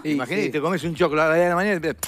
Imagínate, te comes un choclo a las 10 de la mañana y te...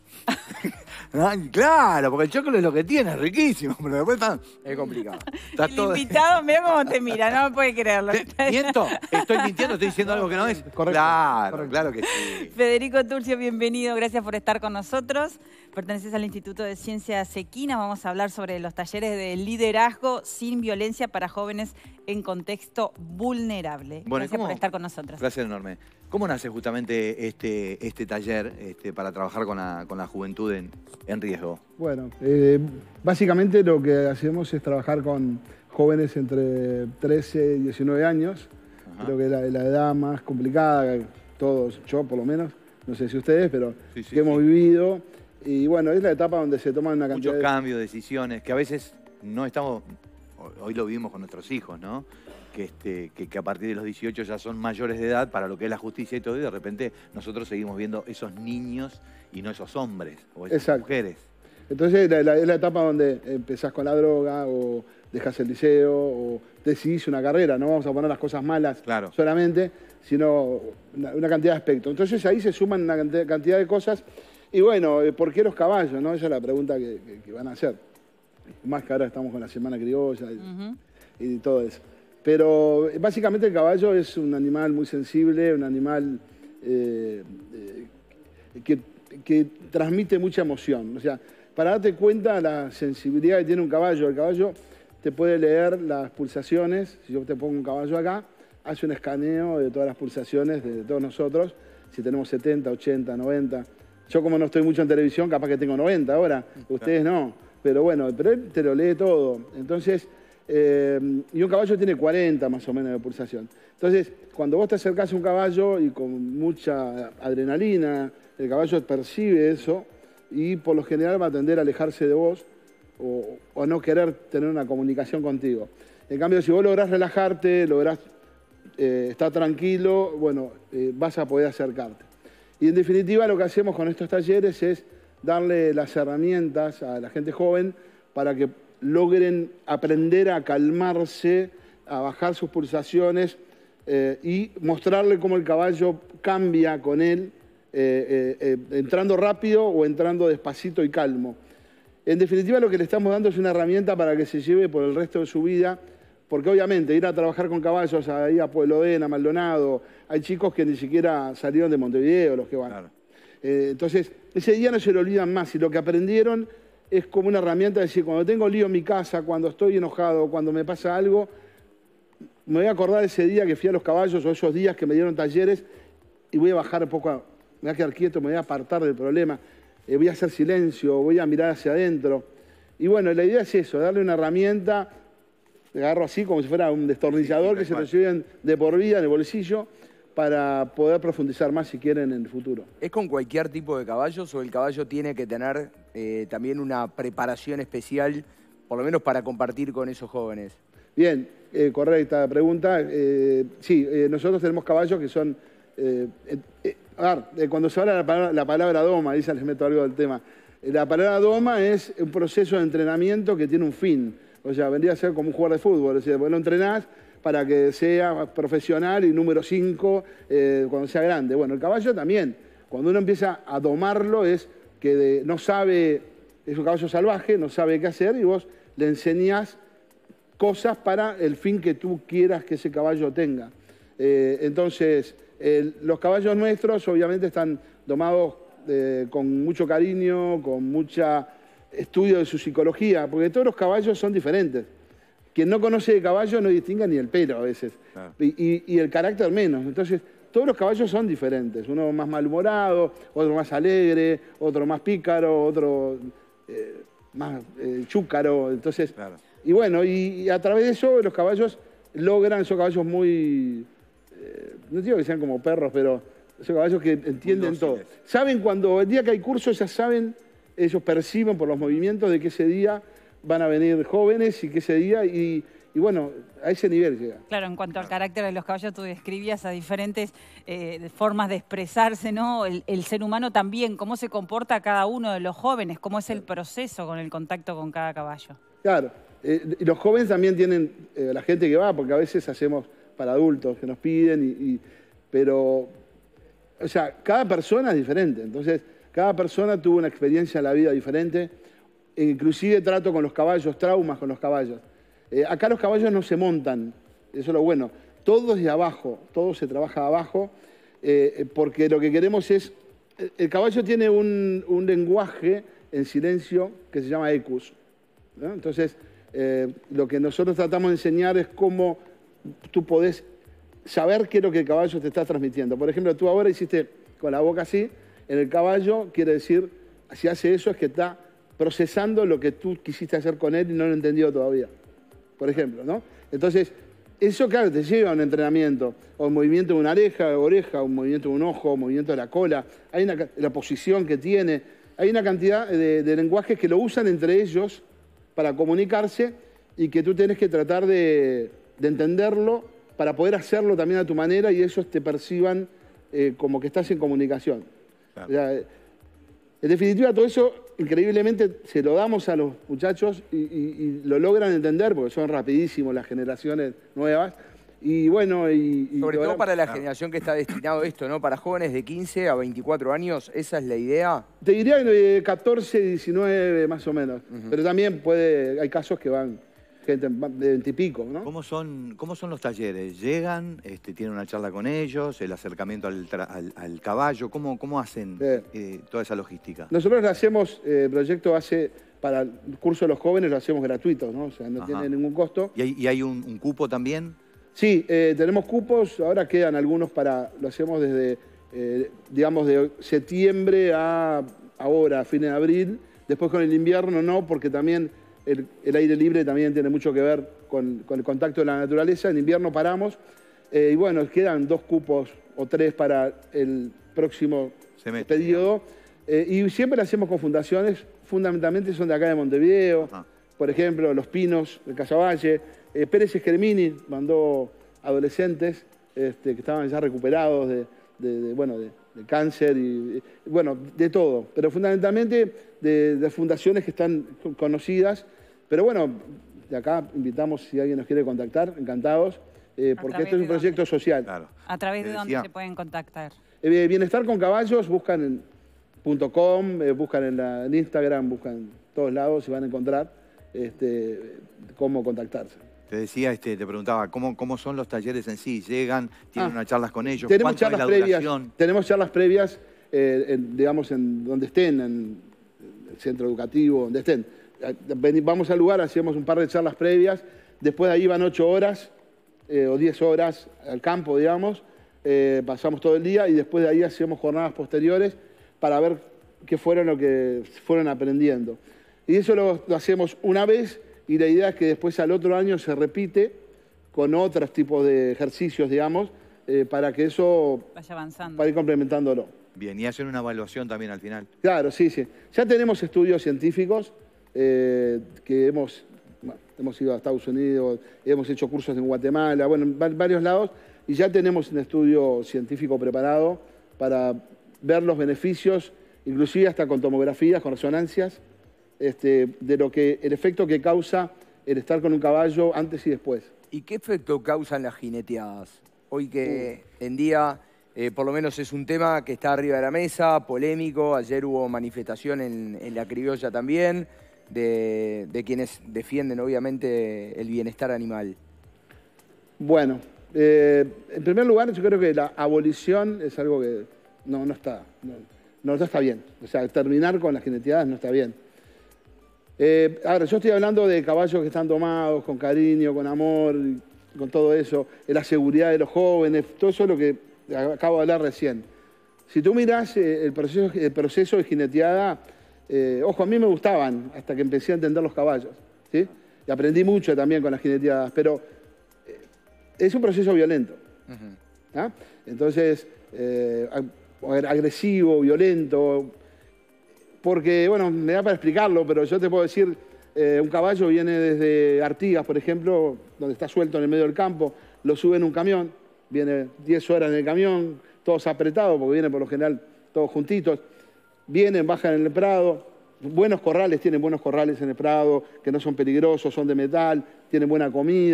Claro, porque el choclo es lo que tiene, es riquísimo, pero después es complicado. Está el invitado, mira cómo te mira, no me puede creerlo. ¿Miento? ¿Estoy mintiendo? ¿Estoy diciendo algo que no es? Correcto. Claro que sí. Federico Turcio, bienvenido, gracias por estar con nosotros. Perteneces al Instituto de Ciencias Equina. Vamos a hablar sobre los talleres de liderazgo sin violencia para jóvenes en contexto vulnerable. Bueno, gracias por estar con nosotros. Placer enorme. ¿Cómo nace justamente este taller para trabajar con la juventud en riesgo? Bueno, básicamente lo que hacemos es trabajar con jóvenes entre 13 y 19 años. Ajá. Creo que es la edad más complicada, todos, yo por lo menos, no sé si ustedes, pero que hemos vivido. Y bueno, es la etapa donde se toman una cantidad muchos cambios, decisiones, que a veces no estamos, hoy lo vivimos con nuestros hijos, ¿no? Que a partir de los 18 ya son mayores de edad para lo que es la justicia y todo, y de repente nosotros seguimos viendo esos niños y no esos hombres o esas mujeres. Entonces es la etapa donde empezás con la droga o dejás el liceo o decidís una carrera. No vamos a poner las cosas malas solamente, sino una cantidad de aspectos. Entonces ahí se suman una cantidad de cosas. Y bueno, ¿por qué los caballos? ¿No? Esa es la pregunta que van a hacer. Más que ahora estamos con la Semana Criolla y todo eso. Pero básicamente el caballo es un animal muy sensible, un animal que transmite mucha emoción. O sea, para darte cuenta de la sensibilidad que tiene un caballo, el caballo te puede leer las pulsaciones. Si yo te pongo un caballo acá, hace un escaneo de todas las pulsaciones de todos nosotros. Si tenemos 70, 80, 90. Yo como no estoy mucho en televisión, capaz que tengo 90 ahora. Ustedes no. Pero bueno, pero él te lo lee todo. Entonces... y un caballo tiene 40 más o menos de pulsación. Entonces, cuando vos te acercás a un caballo y con mucha adrenalina, el caballo percibe eso y por lo general va a tender a alejarse de vos o no querer tener una comunicación contigo. En cambio, si vos lográs relajarte, lográs estar tranquilo, bueno, vas a poder acercarte. Y en definitiva, lo que hacemos con estos talleres es darle las herramientas a la gente joven para que logren aprender a calmarse, a bajar sus pulsaciones y mostrarle cómo el caballo cambia con él, entrando rápido o entrando despacito y calmo. En definitiva, lo que le estamos dando es una herramienta para que se lleve por el resto de su vida, porque obviamente ir a trabajar con caballos ahí a Pueblo Den, a Maldonado, hay chicos que ni siquiera salieron de Montevideo, los que van. Claro. Entonces, ese día no se lo olvidan más y lo que aprendieron es como una herramienta de decir, cuando tengo lío en mi casa, cuando estoy enojado, cuando me pasa algo, me voy a acordar ese día que fui a los caballos o esos días que me dieron talleres y voy a bajar un poco, me voy a quedar quieto, me voy a apartar del problema, voy a hacer silencio, voy a mirar hacia adentro. Y bueno, la idea es eso, darle una herramienta, agarro así como si fuera un destornillador que se lo lleven de por vida en el bolsillo para poder profundizar más si quieren en el futuro. ¿Es con cualquier tipo de caballos o el caballo tiene que tener también una preparación especial, por lo menos para compartir con esos jóvenes? Bien, correcta pregunta. Sí, nosotros tenemos caballos que son... cuando se habla la palabra doma, ahí ya les meto algo del tema. La palabra doma es un proceso de entrenamiento que tiene un fin. O sea, vendría a ser como un jugador de fútbol. O sea, vos lo entrenás para que sea profesional y número 5 cuando sea grande. Bueno, el caballo también. Cuando uno empieza a domarlo es que no sabe, es un caballo salvaje, no sabe qué hacer y vos le enseñás cosas para el fin que tú quieras que ese caballo tenga. Entonces, los caballos nuestros obviamente están domados con mucho cariño, con mucho estudio de su psicología, porque todos los caballos son diferentes. Quien no conoce de caballo no distingue ni el pelo a veces, claro. y el carácter menos. Entonces, todos los caballos son diferentes. Uno más malhumorado, otro más alegre, otro más pícaro, otro más chúcaro. Entonces, claro. Y bueno, y a través de eso los caballos logran, son caballos muy, no digo que sean como perros, pero son caballos que entienden todo. Saben cuando, el día que hay cursos ya saben, ellos perciben por los movimientos de que ese día van a venir jóvenes y que ese día, y bueno, a ese nivel llega. Claro, en cuanto al carácter de los caballos, tú describías a diferentes formas de expresarse, ¿no? El ser humano también, cómo se comporta cada uno de los jóvenes, cómo es el proceso con el contacto con cada caballo. Claro, y los jóvenes también tienen la gente que va, porque a veces hacemos para adultos que nos piden, pero o sea, cada persona es diferente. Entonces, cada persona tuvo una experiencia en la vida diferente. Inclusive trato con los caballos, traumas con los caballos. Acá los caballos no se montan, eso es lo bueno. Todo es de abajo, todo se trabaja de abajo, porque lo que queremos es... El caballo tiene un lenguaje en silencio que se llama ecus, ¿no? Entonces, lo que nosotros tratamos de enseñar es cómo tú podés saber qué es lo que el caballo te está transmitiendo. Por ejemplo, tú ahora hiciste con la boca así, en el caballo quiere decir, si hace eso es que está procesando lo que tú quisiste hacer con él y no lo entendió todavía, por ejemplo, ¿no? Entonces, eso, claro, te lleva a un entrenamiento, o un movimiento de una oreja, un movimiento de un ojo, un movimiento de la cola, hay la posición que tiene, hay una cantidad de lenguajes que lo usan entre ellos para comunicarse y que tú tienes que tratar de entenderlo para poder hacerlo también a tu manera y ellos te perciban como que estás en comunicación. Claro. O sea, en definitiva, todo eso increíblemente se lo damos a los muchachos y lo logran entender porque son rapidísimos las generaciones nuevas. Y bueno, sobre todo para la generación que está destinado a esto, ¿no? Para jóvenes de 15 a 24 años, ¿esa es la idea? Te diría que de 14, 19 más o menos. Pero también hay casos que van gente de 20 y pico, ¿no? ¿Cómo son los talleres? ¿Llegan, tienen una charla con ellos, el acercamiento al caballo? ¿Cómo hacen toda esa logística? Nosotros le hacemos, el proyecto para el curso de los jóvenes lo hacemos gratuito, ¿no? O sea, no tiene ningún costo. ¿Y hay un cupo también? Sí, tenemos cupos, ahora quedan algunos lo hacemos desde, digamos, de septiembre a ahora, fines de abril. Después con el invierno no, porque también el aire libre también tiene mucho que ver con el contacto de la naturaleza. En invierno paramos y bueno, quedan 2 cupos o 3 para el próximo periodo. Y siempre lo hacemos con fundaciones, fundamentalmente son de acá de Montevideo. Por ejemplo, Los Pinos, de Casaballe. Pérez Esquermini mandó adolescentes que estaban ya recuperados de cáncer y bueno, de todo. Pero fundamentalmente de fundaciones que están conocidas. Pero bueno, de acá invitamos si alguien nos quiere contactar, encantados, porque esto es un proyecto social. Claro. ¿A través de dónde se pueden contactar? Bienestar con Caballos, buscan en .com, buscan en Instagram, buscan en todos lados y van a encontrar cómo contactarse. Te decía, te preguntaba, ¿cómo son los talleres en sí? ¿Llegan, tienen unas charlas con ellos? Tenemos ¿Cuánto es la duración? Tenemos charlas previas, digamos, en donde estén, en el centro educativo, donde estén. Vamos al lugar, hacemos un par de charlas previas, después de ahí van 8 horas o 10 horas al campo, digamos, pasamos todo el día y después de ahí hacemos jornadas posteriores para ver qué fueron lo que fueron aprendiendo. Y eso lo hacemos una vez y la idea es que después al otro año se repite con otros tipos de ejercicios, digamos, para que eso vaya avanzando. Para ir complementándolo. Bien, y hacen una evaluación también al final. Claro, sí. Ya tenemos estudios científicos que hemos ido a Estados Unidos, hemos hecho cursos en Guatemala, bueno, en varios lados, y ya tenemos un estudio científico preparado para ver los beneficios, inclusive hasta con tomografías, con resonancias, el efecto que causa el estar con un caballo antes y después. ¿Y qué efecto causan las jineteadas? Hoy que en día, por lo menos es un tema que está arriba de la mesa, polémico, ayer hubo manifestación en La Criolla también, de quienes defienden obviamente el bienestar animal. Bueno, en primer lugar yo creo que la abolición es algo que no está bien. O sea, terminar con las jineteadas no está bien. Ahora, yo estoy hablando de caballos que están domados con cariño, con amor, con todo eso, la seguridad de los jóvenes, todo eso es lo que acabo de hablar recién. Si tú mirás el proceso de jineteada, ojo, a mí me gustaban hasta que empecé a entender los caballos, ¿sí? Y aprendí mucho también con las jineteadas, pero es un proceso violento. ¿Ah? Entonces, agresivo, violento. Porque, bueno, me da para explicarlo, pero yo te puedo decir, un caballo viene desde Artigas, por ejemplo, donde está suelto en el medio del campo, lo sube en un camión, viene 10 horas en el camión, todos apretados, porque vienen por lo general todos juntitos, vienen, bajan en el prado, buenos corrales, tienen buenos corrales en el prado, que no son peligrosos, son de metal, tienen buena comida,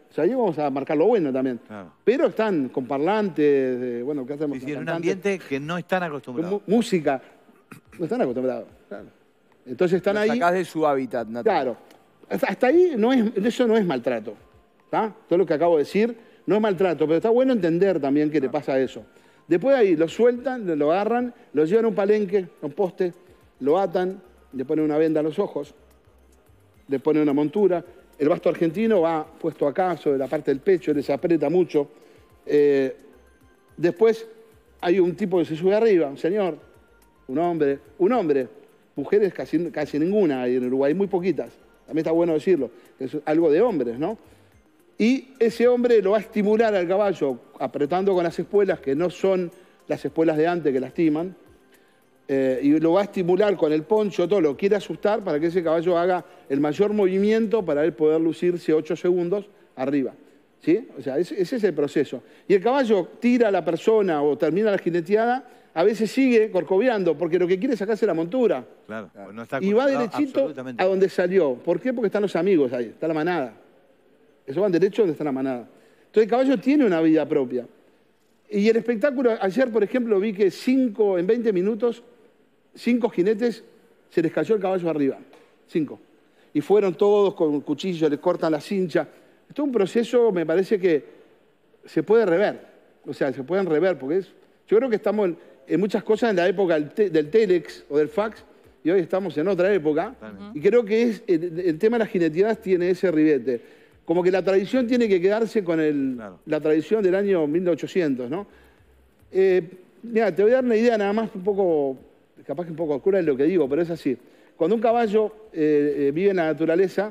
O sea, ahí vamos a marcar lo bueno también. Claro. Pero están con parlantes, bueno, ¿qué hacemos? Sí, sí, en un Cantantes, ambiente que no están acostumbrados. música. No están acostumbrados, claro. Entonces están Lo ahí. sacás de su hábitat natural. Claro. Hasta ahí eso no es maltrato. ¿Tá? Todo lo que acabo de decir no es maltrato, pero está bueno entender también qué le pasa a eso. Después de ahí lo sueltan, lo agarran, lo llevan a un palenque, a un poste, lo atan, le ponen una venda a los ojos, le ponen una montura. El basto argentino va puesto acá, sobre la parte del pecho, les aprieta mucho. Después hay un tipo que se sube arriba, un señor, un hombre. Mujeres casi ninguna hay en Uruguay, muy poquitas. También está bueno decirlo, que es algo de hombres, ¿no? Y ese hombre lo va a estimular al caballo apretando con las espuelas, que no son las espuelas de antes que lastiman, y lo va a estimular con el poncho, todo lo quiere asustar para que ese caballo haga el mayor movimiento para él poder lucirse 8 segundos arriba. ¿Sí? O sea, ese es el proceso. Y el caballo tira a la persona o termina la jineteada, a veces sigue corcoveando, porque lo que quiere es sacarse la montura. Claro. Pues no está Y va acostumbrado derechito absolutamente. a donde salió. ¿Por qué? Porque están los amigos ahí, está la manada. Eso van derecho donde está la manada. Entonces el caballo tiene una vida propia. Y el espectáculo, ayer por ejemplo vi que en 20 minutos, 5 jinetes se les cayó el caballo arriba. 5. Y fueron todos con cuchillos, les cortan la cincha. Esto es un proceso, me parece que se puede rever. O sea, se pueden rever, porque yo creo que estamos en muchas cosas en la época del telex o del fax, y hoy estamos en otra época. Y creo que el tema de las jineteadas tiene ese ribete. Como que la tradición tiene que quedarse con la tradición del año 1800, ¿no? Mira, te voy a dar una idea nada más un poco, capaz que un poco oscura de lo que digo, pero es así. Cuando un caballo vive en la naturaleza,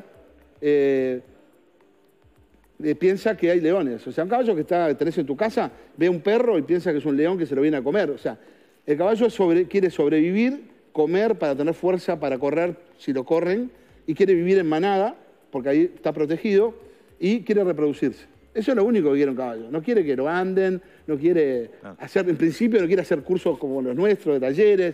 piensa que hay leones. O sea, un caballo que tenés en tu casa, ve un perro y piensa que es un león que se lo viene a comer. O sea, el caballo quiere sobrevivir, comer para tener fuerza para correr si lo corren, y quiere vivir en manada, porque ahí está protegido, y quiere reproducirse. Eso es lo único que quiere un caballo. No quiere que lo anden, no quiere hacer, en principio no quiere hacer cursos como los nuestros, de talleres.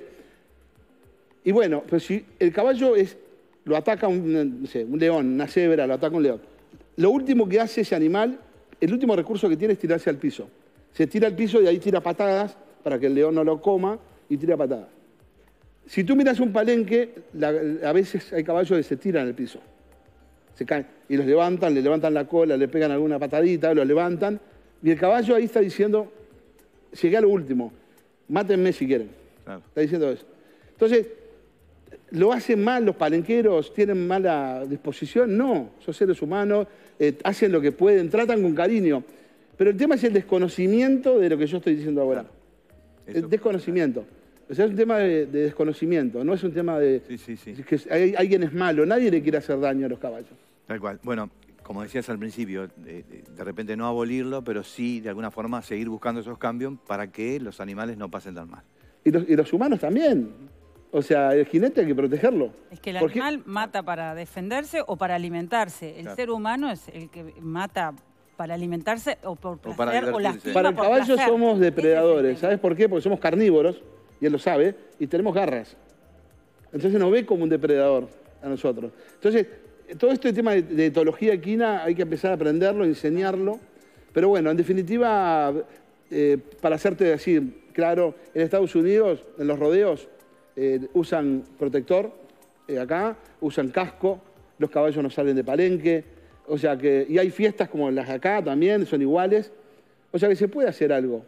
Y bueno, pues si el caballo lo ataca un león, una cebra, lo ataca un león. Lo último que hace ese animal, el último recurso que tiene es tirarse al piso. Se tira al piso y ahí tira patadas para que el león no lo coma y tira patadas. Si tú miras un palenque, a veces hay caballos que se tiran al piso. Se caen y los levantan, le levantan la cola, le pegan alguna patadita, lo levantan. Y el caballo ahí está diciendo, llegué a lo último, mátenme si quieren. Claro. Está diciendo eso. Entonces, ¿lo hacen mal los palenqueros? ¿Tienen mala disposición? No, son seres humanos, hacen lo que pueden, tratan con cariño. Pero el tema es el desconocimiento de lo que yo estoy diciendo ahora. Claro. El desconocimiento. O sea, es un tema de desconocimiento, no es un tema de que alguien es malo, nadie le quiere hacer daño a los caballos. Tal cual. Bueno, como decías al principio, de repente no abolirlo, pero sí, de alguna forma, seguir buscando esos cambios para que los animales no pasen tan mal. Y los humanos también. O sea, el jinete hay que protegerlo. Es que el animal mata para defenderse o para alimentarse. El ser humano es el que mata para alimentarse o por placer o lastima. Para el caballo somos depredadores. ¿Sabes por qué? Porque somos carnívoros, y él lo sabe, y tenemos garras. Entonces nos ve como un depredador a nosotros. Entonces, todo este tema de etología equina hay que empezar a aprenderlo, enseñarlo. Pero bueno, en definitiva, para hacerte así claro, en Estados Unidos, en los rodeos, usan protector acá, usan casco, los caballos no salen de palenque, o sea que, y hay fiestas como las de acá también, son iguales, o sea que se puede hacer algo.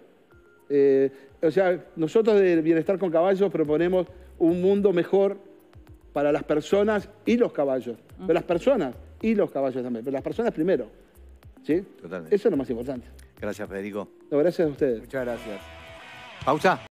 O sea, nosotros de Bienestar con Caballos proponemos un mundo mejor para las personas y los caballos, pero las personas y los caballos también, pero las personas primero, ¿sí? Totalmente. Eso es lo más importante. Gracias, Federico. No, gracias a ustedes. Muchas gracias. Pausa.